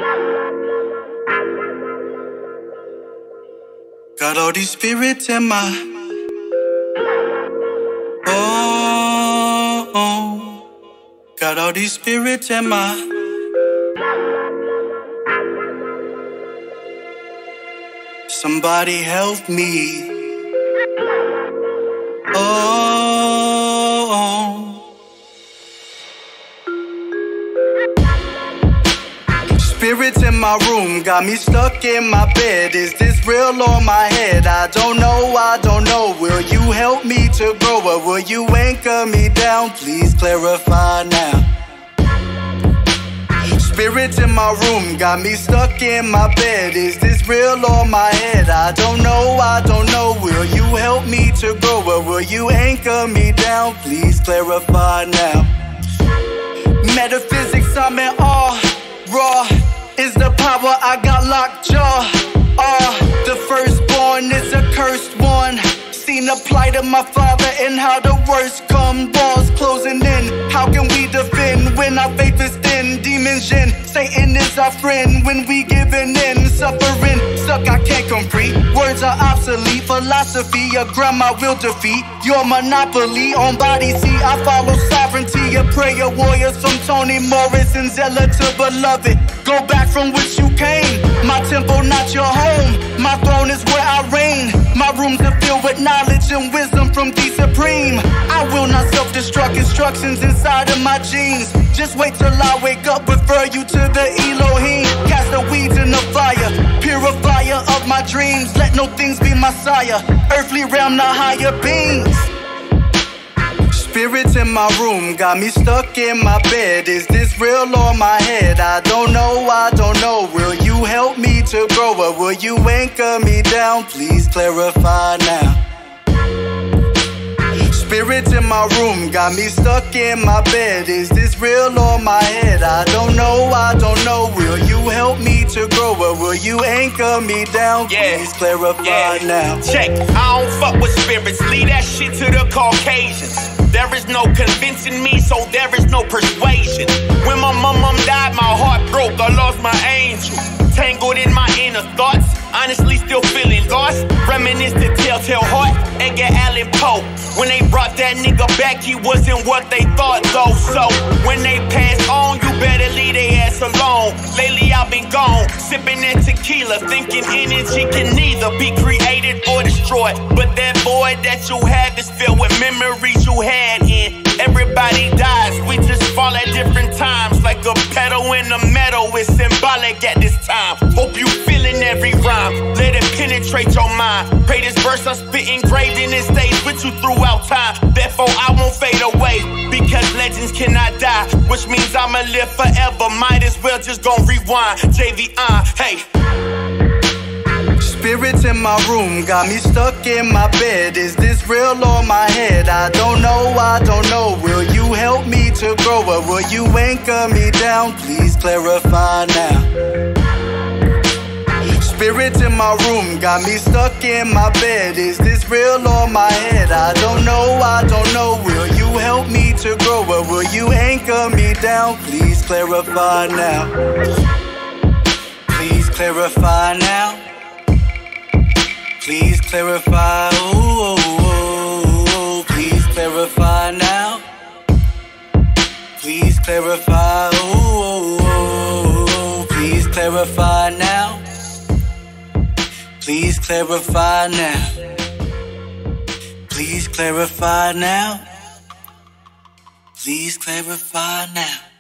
Got all these spirits in my oh. Got all these spirits in my somebody help me. Oh. Spirits in my room got me stuck in my bed. Is this real or my head? I don't know, I don't know. Will you help me to grow, or will you anchor me down? Please clarify now. Spirits in my room got me stuck in my bed. Is this real or my head? I don't know, I don't know. Will you help me to grow, or will you anchor me down? Please clarify now. Metaphysics, I'm in awe. Raw is the power, I got locked jaw. The firstborn is a cursed one. Seen the plight of my father and how the worst come. Walls closing in, how can we defend when our faith is thin? Demons in, Satan is our friend when we giving in. Suffering, stuck, I can't come free. Words are obsolete, philosophy your grandma will defeat. Your monopoly on body, see I follow sovereignty. A prayer warriors from Toni Morrison, Zella to Beloved. Go back from which you came, my temple not your home. My throne is where I reign. My rooms are filled with knowledge and wisdom from the Supreme. I will not self-destruct, instructions inside of my genes. Just wait till I wake up, refer you to the Elohim. Cast the weeds in the fire, purifier of my dreams. Let no things be my sire, earthly realm, not higher beings. Spirits in my room got me stuck in my bed. Is this real or my head? I don't know, I don't know. Will you help me to grow, or will you anchor me down? Please clarify now. Spirits in my room got me stuck in my bed. Is this real or my head? I don't know, I don't know. Will you help me to grow, or will you anchor me down? Please clarify now. Check, I don't fuck with spirits. Leave that shit to the Caucasians. There is no convincing me, so there is no persuasion. When my mom died, my heart broke, I lost my angel. Tangled in my inner thoughts, honestly still feeling lost. Reminisce the telltale heart, Edgar Allan Poe. When they brought that nigga back, he wasn't what they thought though. So, when they pass on, you better leave their ass alone. Lately I've been gone, sipping that tequila, thinking energy can neither be created or destroyed. But that void that you have is filled with memories you had in. Everybody dies, we just fall at different times. Like a pedal in the metal, it's symbolic at this time. Hope you feeling every rhyme, let it penetrate your mind. Pray this verse I spit engraved and it stays with you throughout time. Therefore I won't fade away, because legends cannot die, which means I'ma live forever. Might as well just gon' rewind. JV, hey. Spirits in my room got me stuck in my bed. Is this real or my head? I don't know, I don't know. Will you help me to grow, or will you anchor me down? Please clarify now. Spirits in my room got me stuck in my bed. Is this real or my head? I don't know, I don't know. Will you help me to grow, or will you anchor me down? Please clarify now. Please clarify now. Please clarify, ooh, please clarify now. Please clarify, ooh, please clarify now. Please clarify now. Please clarify now. Please clarify now.